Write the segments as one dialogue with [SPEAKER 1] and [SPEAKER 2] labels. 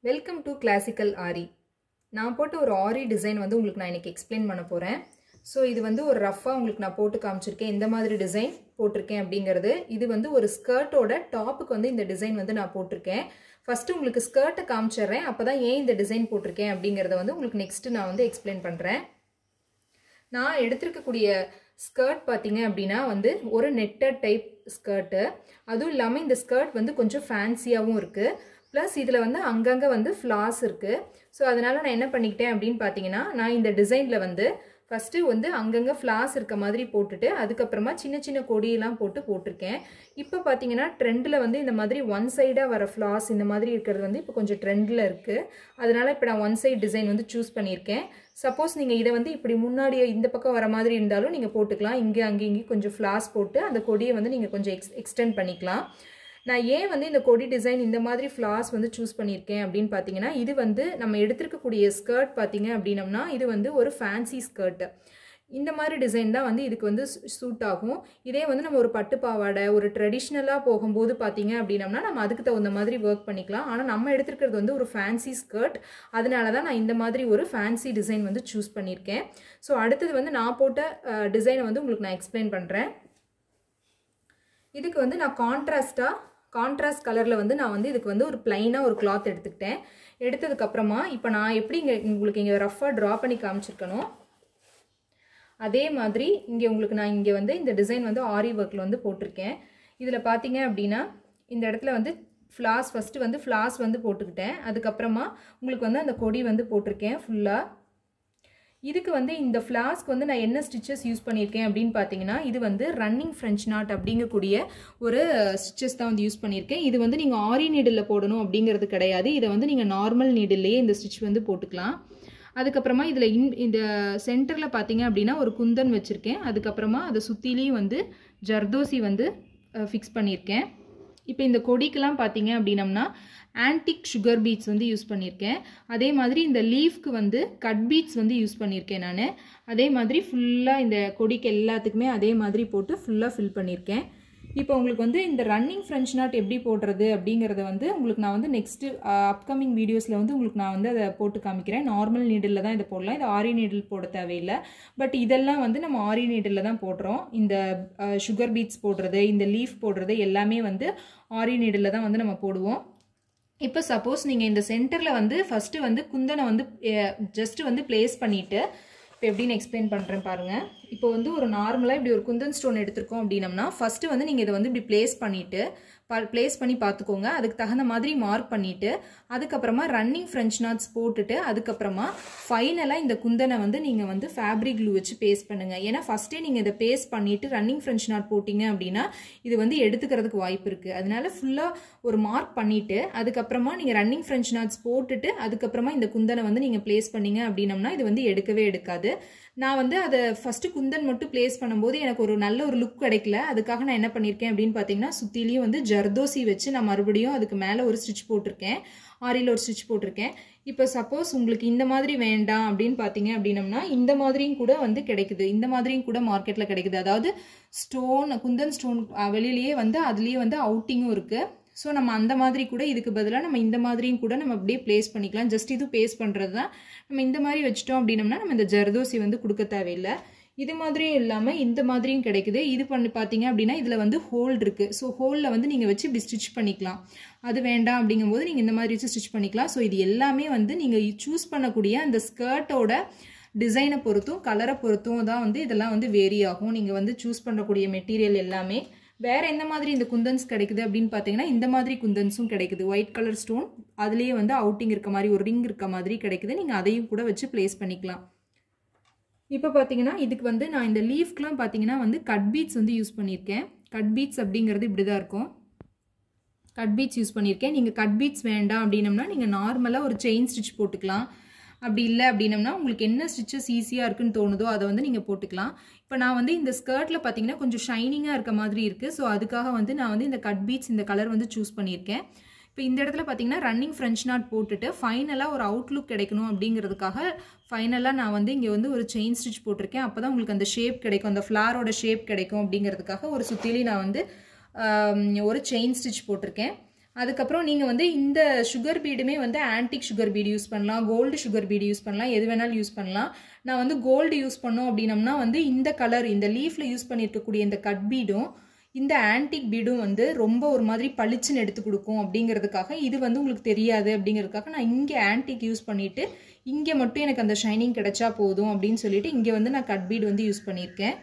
[SPEAKER 1] Welcome to Classical Aari. நான் போட்ட ஒரு Aari டிசைன் வந்து உங்களுக்கு நான் இன்னைக்கு எக்ஸ்பிளைன் பண்ண போறேன். சோ இது வந்து ஒரு ரஃபா உங்களுக்கு நான் போட்டு காமிச்சிருக்கேன். இந்த மாதிரி டிசைன் போட்டுருக்கேன் அப்படிங்கிறது. இது வந்து ஒரு ஸ்கர்ட்டோட டாப்புக்கு வந்து இந்த டிசைன் வந்து நான் போட்டுருக்கேன். ஃபர்ஸ்ட் உங்களுக்கு ஸ்கர்ட்டை காமிச்சறேன். அப்பதான் ஏன் இந்த டிசைன் போட்டுருக்கேன் அப்படிங்கறத வந்து உங்களுக்கு நெக்ஸ்ட் நான் வந்து எக்ஸ்பிளைன் பண்றேன். நான் எடுத்துக்கக்கூடிய ஸ்கர்ட் பாத்தீங்க அப்படினா வந்து ஒரு நெட்டட் டைப் ஸ்கர்ட். அதுவும் இல்லாம இந்த ஸ்கர்ட் வந்து கொஞ்சம் ஃபேன்சியாவும் இருக்கு. Plus இதுல வந்து அங்கங்க வந்து ஃப்ளார்ஸ் இருக்கு. சோ அதனால நான் என்ன பண்ணிட்டேன் அப்படினு பாத்தீங்கன்னா நான் இந்த டிசைன்ல வந்து ஃபர்ஸ்ட் வந்து அங்கங்க ஃப்ளார்ஸ் இருக்க மாதிரி போட்டுட்டு அதுக்கு அப்புறமா சின்ன சின்ன கொடி எல்லாம் போட்டுருக்கேன். இப்போ பாத்தீங்கன்னா ட்ரெண்ட்ல வந்து இந்த மாதிரி ஒன் சைடா வர ஃப்ளார்ஸ் இந்த மாதிரி இருக்குது வந்து இப்போ கொஞ்சம் ட்ரெண்ட்ல இருக்கு. அதனால இப்போ நான் ஒன் சைடு டிசைன் வந்து चूஸ் பண்ணிருக்கேன். சப்போஸ் நீங்க இத வந்து இப்படி முன்னாடியே இந்த பக்கம் வர மாதிரி இருந்தாலும் நீங்க போட்டுக்கலாம். இங்க அங்க கொஞ்சம் ஃப்ளார்ஸ் போட்டு அந்த கொடியை வந்து நீங்க கொஞ்சம் எக்ஸ்டெண்ட் பண்ணிக்கலாம். நான் ஏன் வந்து இந்த கொடி டிசைன் இந்த மாதிரி ஃப்ளார்ஸ் வந்து चूஸ் பண்ணிருக்கேன் அப்படினு பாத்தீங்கன்னா இது வந்து நம்ம எடுத்துக்கக்கூடிய ஸ்கர்ட் பாத்தீங்க அப்படினம்னா இது வந்து ஒரு ஃபேன்சி ஸ்கர்ட். இந்த மாதிரி டிசைன் தான் வந்து இதுக்கு வந்து சூட் ஆகும். இதே வந்து நம்ம ஒரு பட்டு பாவாடை ஒரு ட்ரெடிஷனலா போகும்போது பாத்தீங்க அப்படினம்னா நம்ம அதுக்கு தகுந்த மாதிரி வர்க் பண்ணிக்கலாம். ஆனா நம்ம எடுத்துக்கிறது வந்து ஒரு ஃபேன்சி ஸ்கர்ட். அதனால தான் நான் இந்த மாதிரி ஒரு ஃபேன்சி டிசைன் வந்து चूஸ் பண்ணிருக்கேன். சோ அடுத்து வந்து நான் போட்ட டிசைனை வந்து உங்களுக்கு நான் எக்ஸ்பிளைன் பண்றேன். இதுக்கு வந்து நான் கான்ட்ராஸ்ட் கலர்ல வந்து நான் வந்து இதுக்கு வந்து ஒரு ப்ளைனா ஒரு கிளாத் எடுத்துக்கிட்டேன். எடுத்ததுக்கு அப்புறமா இப்போ நான் எப்படி உங்களுக்கு இங்க ரஃபா டிரா பண்ணி காமிச்சிருக்கனோ அதே மாதிரி இங்க உங்களுக்கு நான் இங்க வந்து இந்த டிசைன் வந்து ஆரி வர்க்ல வந்து போட்டுருக்கேன். இதுல பாத்தீங்க அப்படினா இந்த இடத்துல வந்து ஃப்ளார்ஸ் ஃபர்ஸ்ட் வந்து ஃப்ளார்ஸ் வந்து போட்டுக்கிட்டேன். அதுக்கு அப்புறமா உங்களுக்கு வந்து அந்த கொடி வந்து போட்டுருக்கேன் ஃபுல்லா. இதுக்கு வந்து இந்த ஃப்ளாஸ்க்கு வந்து நான் என்ன ஸ்டிச்சஸ் யூஸ் பண்ணிருக்கேன் அப்படினு பாத்தீங்கன்னா இது வந்து ரன்னிங் ஃப்ரெஞ்ச் நாட் அப்படிங்கக்கூடிய ஒரு ஸ்டிச்சஸ் தான் வந்து யூஸ் பண்ணிருக்கேன். இது வந்து நீங்க ஆரி நீடில்ல போடணும் அப்படிங்கிறது கிடையாது. இத வந்து நீங்க நார்மல் நீடில்லயே இந்த ஸ்டிட்ச் வந்து போட்டுக்கலாம். அதுக்கு அப்புறமா இதுல இந்த சென்டர்ல பாத்தீங்க அப்படினா ஒரு குந்தன் வச்சிருக்கேன். அதுக்கு அப்புறமா அத சுத்திலியும் வந்து ஜர்தோசி வந்து ஃபிக்ஸ் பண்ணிருக்கேன். இப்போ இந்த கொடிக்கெல்லாம் பாத்தீங்க அப்படினம்னா ஆன்டிக் சுகர் பீட்ஸ் வந்து யூஸ் பண்ணிருக்கேன். அதே மாதிரி இந்த லீஃப்க்கு வந்து கட் பீட்ஸ் வந்து யூஸ் பண்ணிருக்கேன் நான். அதே மாதிரி ஃபுல்லா இந்த கொடிக்கு எல்லாத்துக்குமே அதே மாதிரி போட்டு ஃபுல்லா ஃபில் பண்ணிருக்கேன். இப்போ உங்களுக்கு வந்து இந்த ரன்னிங் ஃப்ரெஞ்ச் நாட் எப்படி போடுறது அப்படிங்கறத வந்து உங்களுக்கு நான் வந்து நெக்ஸ்ட் அப்கமிங் வீடியோஸ்ல வந்து உங்களுக்கு நான் வந்து அதை போட்டு காமிக்கிறேன். நார்மல் நீடில்ல தான் இதை போடலாம். இது ஆரி நீடில் போட தேவையில்லை. பட் இதெல்லாம் வந்து நம்ம ஆரி நீடில்ல தான் போடுறோம். இந்த சுகர் பீட்ஸ் போடுறது இந்த லீஃப் போடுறது எல்லாமே வந்து ஆரி நீடில்ல தான் வந்து நம்ம போடுவோம். இப்போ சப்போஸ் நீங்க இந்த சென்டர்ல வந்து ஃபர்ஸ்ட் வந்து குந்தனை வந்து ஜஸ்ட் வந்து பிளேஸ் பண்ணிட்டு இப்போ எப்படின்னு எக்ஸ்பிளைன் பண்றேன் பாருங்க. இப்போ வந்து ஒரு நார்மலா இப்படி ஒரு குந்தன் ஸ்டோன் எடுத்துறோம் அப்படினம்னா ஃபர்ஸ்ட் வந்து நீங்க இத வந்து இப்படி பிளேஸ் பண்ணி பாத்துக்கோங்க. அதுக்கு தகுந்த மாதிரி மார்க் பண்ணிட்டு அதுக்கு அப்புறமா ரன்னிங் ஃப்ரெஞ்ச் நாட்ஸ் போட்டுட்டு அதுக்கு அப்புறமா ஃபைனலா இந்த குந்தனை வந்து நீங்க வந்து ஃபேப்ரிக் க்ளூ வச்சு பேஸ்ட் பண்ணுங்க. ஏனா ஃபர்ஸ்டே நீங்க இத பேஸ்ட் பண்ணிட்டு ரன்னிங் ஃப்ரெஞ்ச் நாட் போடிங்க அப்படினா இது வந்து எடுத்துக்கிறதுக்கு வாய்ப்பு இருக்கு. அதனால ஃபுல்லா ஒரு மார்க் பண்ணிட்டு அதுக்கு அப்புறமா நீங்க ரன்னிங் ஃப்ரெஞ்ச் நாட்ஸ் போட்டுட்டு அதுக்கு அப்புறமா இந்த குந்தனை வந்து நீங்க பிளேஸ் பண்ணீங்க அப்படினம்னா இது வந்து எடுக்கவே எடுக்காது. நான் வந்து அத ஃபர்ஸ்ட் குந்தன் மட்டும் பிளேஸ் பண்ணும்போது எனக்கு ஒரு நல்ல ஒரு லுக் கிடைக்கல. அதுக்காக நான் என்ன பண்ணிருக்கேன் அப்படினு பாத்தீங்கன்னா சுத்திலியும் வந்து ஜர்தோசி வச்சு நான் மறுபடியும் அதுக்கு மேல ஒரு ஸ்டிட்ச் போட்டுருக்கேன். ஆரியில ஒரு ஸ்டிட்ச் போட்டுருக்கேன். இப்போ சப்போஸ் உங்களுக்கு இந்த மாதிரி வேண்டாம் அப்படின்னு பாத்தீங்க அப்படினம்னா இந்த மாதிரியும் கூட வந்து கிடைக்குது. இந்த மாதிரியும் கூட மார்க்கெட்ல கிடைக்குது. அதாவது ஸ்டோன் குந்தன் ஸ்டோன் வெளியிலேயே வந்து அதுலயே வந்து அவுட்டிங்கும் இருக்கு. சோ நம்ம அந்த மாதிரி கூட இதுக்கு பதிலா நம்ம இந்த மாதிரியும் கூட நம்ம அப்படியே பிளேஸ் பண்ணிக்கலாம். ஜஸ்ட் இது பேஸ்ட் பண்றது தான். நம்ம இந்த மாதிரி வச்சிட்டோம் அப்படினம்னா நம்ம இந்த ஜர்தோசி வந்து கொடுக்க தேவையில்லை. இது மாதிரியும் இல்லாம இந்த மாதிரியும் கிடைக்குது. இது பண்ணி பாத்தீங்க அப்படினா இதுல வந்து ஹோல் இருக்கு. சோ ஹோல்ல வந்து நீங்க வச்சு இப்படி ஸ்டிட்ச் பண்ணிக்கலாம். அது வேண்டாம் அப்படிங்கும்போது நீங்க இந்த மாதிரி வச்சு ஸ்டிட்ச் பண்ணிக்கலாம். சோ இது எல்லாமே வந்து நீங்க சூஸ் பண்ணக்கூடிய அந்த ஸ்கர்ட்டோட டிசைனை பொறுத்தும் கலரை பொறுத்தும் தான் வந்து இதெல்லாம் வந்து வேரி ஆகும். நீங்க வந்து சூஸ் பண்ணக்கூடிய மெட்டீரியல் எல்லாமே வேற என்ன மாதிரி இந்த குந்தன்ஸ் கிடைக்குது அப்படின்னு பாத்தீங்கன்னா இந்த மாதிரி குந்தன்ஸும் கிடைக்குது. ஒயிட் கலர் ஸ்டோன் அதுலயே வந்து அவுட்டிங் இருக்க மாதிரி ஒரு ரிங் இருக்க மாதிரி கிடைக்குது. நீங்க அதையும் கூட வச்சு பிளேஸ் பண்ணிக்கலாம். இப்போ பாத்தீங்கன்னா இதுக்கு வந்து நான் இந்த லீஃப்க்குலாம் பாத்தீங்கன்னா வந்து கட் பீட்ஸ் வந்து யூஸ் பண்ணிருக்கேன். கட் பீட்ஸ் அப்படிங்கிறது இப்படிதான் இருக்கும். கட் பீட்ஸ் யூஸ் பண்ணிருக்கேன். நீங்க கட் பீட்ஸ் வேண்டாம் அப்படினம்னா நீங்க நார்மலா ஒரு செயின் ஸ்டிட்ச் போட்டுக்கலாம். அப்படி இல்லை அப்படினம்னா உங்களுக்கு என்ன ஸ்டிச்சஸ் ஈஸியா இருக்குன்னு தோணுதோ அதை வந்து நீங்க போட்டுக்கலாம். இப்போ நான் வந்து இந்த ஸ்கர்ட்ல பாத்தீங்கன்னா கொஞ்சம் ஷைனிங்கா இருக்க மாதிரி இருக்கு. சோ அதுக்காக வந்து நான் வந்து இந்த கட் பீட்ஸ் இந்த கலர் வந்து சூஸ் பண்ணிருக்கேன். இப்போ இந்த இடத்துல பாத்தீங்கன்னா ரன்னிங் ஃப்ரெஞ்ச் நாட் போட்டுட்டு ஃபைனலா ஒரு அவுட்லுக் கிடைக்கணும் அப்படிங்கிறதுக்காக ஃபைனலா நான் வந்து இங்க வந்து ஒரு செயின் ஸ்டிட்ச் போட்டிருக்கேன். அப்பதான் உங்களுக்கு அந்த ஷேப் கிடைக்கும். அந்த ஃப்ளாரோட ஷேப் கிடைக்கும் அப்படிங்கிறதுக்காக ஒரு சுத்திலி நான் வந்து ஒரு செயின் ஸ்டிட்ச் போட்டிருக்கேன். அதுக்கப்புறம் நீங்கள் வந்து இந்த சுகர் பீடுமே வந்து ஆன்டிக் சுகர் பீடு யூஸ் பண்ணலாம், கோல்டு சுகர் பீடு யூஸ் பண்ணலாம், எது வேணாலும் யூஸ் பண்ணலாம். நான் வந்து கோல்டு யூஸ் பண்ணோம் அப்படின்னம்னா வந்து இந்த கலர், இந்த லீஃபில் யூஸ் பண்ணியிருக்கக்கூடிய இந்த கட் பீடும் இந்த ஆன்டிக் பீடும் வந்து ரொம்ப ஒரு மாதிரி பளிச்சுன்னு எடுத்து கொடுக்கும் அப்படிங்கிறதுக்காக, இது வந்து உங்களுக்கு தெரியாது அப்படிங்கிறதுக்காக நான் இங்கே ஆன்டிக் யூஸ் பண்ணிவிட்டு இங்கே மட்டும் எனக்கு அந்த ஷைனிங் கிடைச்சா போதும் அப்படின்னு சொல்லிட்டு இங்கே வந்து நான் கட் பீடு வந்து யூஸ் பண்ணியிருக்கேன்.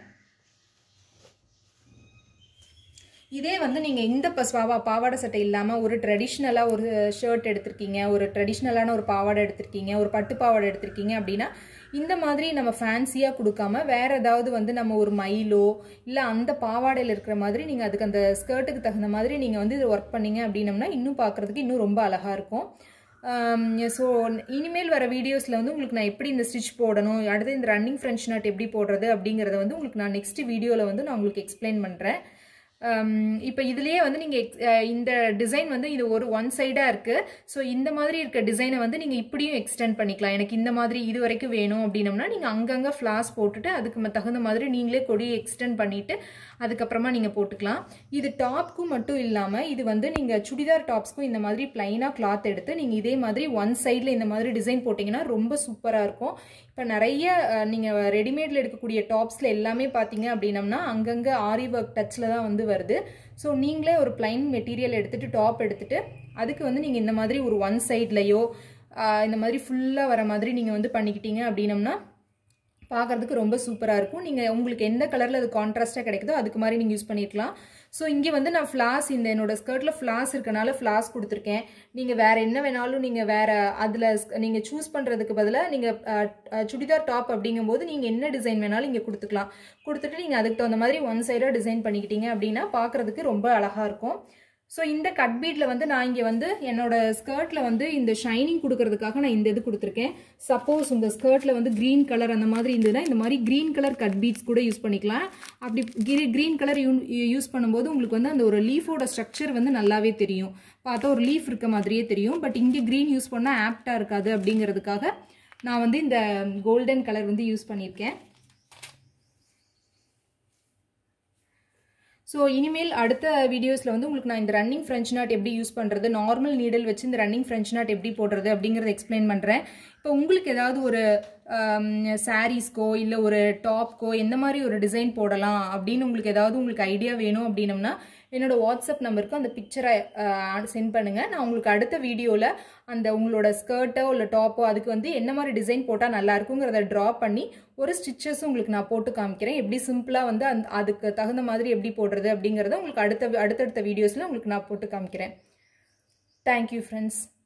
[SPEAKER 1] இதே வந்து நீங்கள் இந்த பாவாடை சட்டை இல்லாமல் ஒரு ட்ரெடிஷ்னலாக ஒரு ஷர்ட் எடுத்திருக்கீங்க, ஒரு ட்ரெடிஷ்னலான ஒரு பாவாடை எடுத்திருக்கீங்க, ஒரு பட்டு பாவாடை எடுத்திருக்கீங்க அப்படின்னா இந்த மாதிரி நம்ம ஃபேன்சியாக கொடுக்காம வேறு ஏதாவது வந்து நம்ம ஒரு மயிலோ இல்லை அந்த பாவாடையில் இருக்கிற மாதிரி நீங்கள் அதுக்கு அந்த ஸ்கர்ட்டுக்கு தகுந்த மாதிரி நீங்கள் வந்து இது ஒர்க் பண்ணிங்க அப்படின்னம்னா இன்னும் பார்க்குறதுக்கு இன்னும் ரொம்ப அழகாக இருக்கும். ஸோ இனிமேல் வர வீடியோஸில் வந்து உங்களுக்கு நான் எப்படி இந்த ஸ்டிச் போடணும், அடுத்து இந்த ரன்னிங் ஃப்ரெஞ்ச் நாட் எப்படி போடுறது அப்படிங்கிறத வந்து உங்களுக்கு நான் நெக்ஸ்ட் வீடியோவில் வந்து நான் உங்களுக்கு எக்ஸ்பிளைன் பண்ணுறேன். இப்போ இதுலேயே வந்து நீங்கள் இந்த டிசைன் வந்து இது ஒரு ஒன் சைடாக இருக்குது. ஸோ இந்த மாதிரி இருக்க டிசைனை வந்து நீங்கள் இப்படியும் எக்ஸ்டெண்ட் பண்ணிக்கலாம். எனக்கு இந்த மாதிரி இது வரைக்கும் வேணும் அப்படின்னம்னா நீங்கள் அங்கங்கே ஃப்ளாஸ் போட்டுட்டு அதுக்கு தகுந்த மாதிரி நீங்களே கொடியை எக்ஸ்டெண்ட் பண்ணிவிட்டு அதுக்கப்புறமா நீங்கள் போட்டுக்கலாம். இது டாப்க்கும் மட்டும் இல்லாமல் இது வந்து நீங்கள் சுடிதார் டாப்ஸ்க்கும் இந்த மாதிரி பிளைனாக கிளாத் எடுத்து நீங்கள் இதே மாதிரி ஒன் சைடில் இந்த மாதிரி டிசைன் போட்டிங்கன்னா ரொம்ப சூப்பராக இருக்கும். இப்போ நிறைய நீங்கள் ரெடிமேடில் எடுக்கக்கூடிய டாப்ஸில் எல்லாமே பார்த்தீங்க அப்படின்னம்னா அங்கங்கே ஆரி ஒர்க் டச்சில் தான் வந்து வருது. ஸோ நீங்களே ஒரு பிளைன் மெட்டீரியல் எடுத்துகிட்டு டாப் எடுத்துகிட்டு அதுக்கு வந்து நீங்கள் இந்த மாதிரி ஒரு ஒன் சைட்லையோ இந்த மாதிரி ஃபுல்லாக வர மாதிரி நீங்கள் வந்து பண்ணிக்கிட்டீங்க அப்படின்னம்னா பார்க்குறதுக்கு ரொம்ப சூப்பராக இருக்கும். நீங்கள் உங்களுக்கு எந்த கலரில் அது கான்ட்ராஸ்ட்டாக கிடைக்குதோ அதுக்கு மாதிரி நீங்கள் யூஸ் பண்ணியிருக்கலாம். ஸோ இங்கே வந்து நான் ஃப்ளாஸ் இந்த என்னோட ஸ்கர்ட்டில் ஃப்ளாஸ் இருக்கனால ஃப்ளாஸ் கொடுத்துருக்கேன். நீங்கள் வேறு என்ன வேணாலும் நீங்கள் வேறு அதில் நீங்கள் சூஸ் பண்ணுறதுக்கு பதிலாக நீங்கள் சுடிதார் டாப் அப்படிங்கும்போது நீங்கள் என்ன டிசைன் வேணாலும் இங்கே கொடுத்துக்கலாம். கொடுத்துட்டு நீங்கள் அதுக்கு தகுந்த மாதிரி ஒன் சைடாக டிசைன் பண்ணிக்கிட்டீங்க அப்படின்னா பார்க்குறதுக்கு ரொம்ப அழகாக இருக்கும். ஸோ இந்த கட் பீட்டில் வந்து நான் இங்கே வந்து என்னோட ஸ்கர்ட்டில் வந்து இந்த ஷைனிங் கொடுக்கறதுக்காக நான் இந்த இது கொடுத்துருக்கேன். சப்போஸ் உங்கள் ஸ்கர்ட்டில் வந்து க்ரீன் கலர் அந்த மாதிரி இருந்ததுன்னா இந்த மாதிரி க்ரீன் கலர் கட் பீட்ஸ் கூட யூஸ் பண்ணிக்கலாம். அப்படி க்ரீன் கலர் யூஸ் பண்ணும்போது உங்களுக்கு வந்து அந்த ஒரு லீஃபோட ஸ்ட்ரக்சர் வந்து நல்லாவே தெரியும். பார்த்தா ஒரு லீஃப் இருக்க மாதிரியே தெரியும். பட் இங்கே க்ரீன் யூஸ் பண்ணால் ஆப்டாக இருக்காது அப்படிங்கிறதுக்காக நான் வந்து இந்த கோல்டன் கலர் வந்து யூஸ் பண்ணியிருக்கேன். ஸோ இனிமேல் அடுத்த வீடியோஸில் வந்து உங்களுக்கு நான் இந்த ரன்னிங் ஃப்ரெஞ்ச் நாட் எப்படி யூஸ் பண்ணுறது, நார்மல் நீடல் வச்சு இந்த ரன்னிங் ஃப்ரெஞ்ச் நாட் எப்படி போடுறது அப்படிங்கிறத எக்ஸ்பிளைன் பண்ணுறேன். இப்போ உங்களுக்கு ஏதாவது ஒரு சாரீஸ்க்கோ இல்லை ஒரு டாப்க்கோ எந்த மாதிரி ஒரு டிசைன் போடலாம் அப்படின்னு உங்களுக்கு ஐடியா வேணும் அப்படின்னம்னா என்னோட வாட்ஸ்அப் நம்பருக்கு அந்த பிக்சரை சென்ட் பண்ணுங்கள். நான் உங்களுக்கு அடுத்த வீடியோவில் அந்த உங்களோட ஸ்கர்ட்டோ இல்லை டாப்போ அதுக்கு வந்து என்ன மாதிரி டிசைன் போட்டால் நல்லா இருக்குங்கிறத ட்ரா பண்ணி ஒரு ஸ்டிச்சஸும் உங்களுக்கு நான் போட்டு காமிக்கிறேன். எப்படி சிம்பிளாக வந்து அதுக்கு தகுந்த மாதிரி எப்படி போடுறது அப்படிங்கிறத உங்களுக்கு அடுத்தடுத்த வீடியோஸில் உங்களுக்கு நான் போட்டு காமிக்கிறேன். Thank you friends.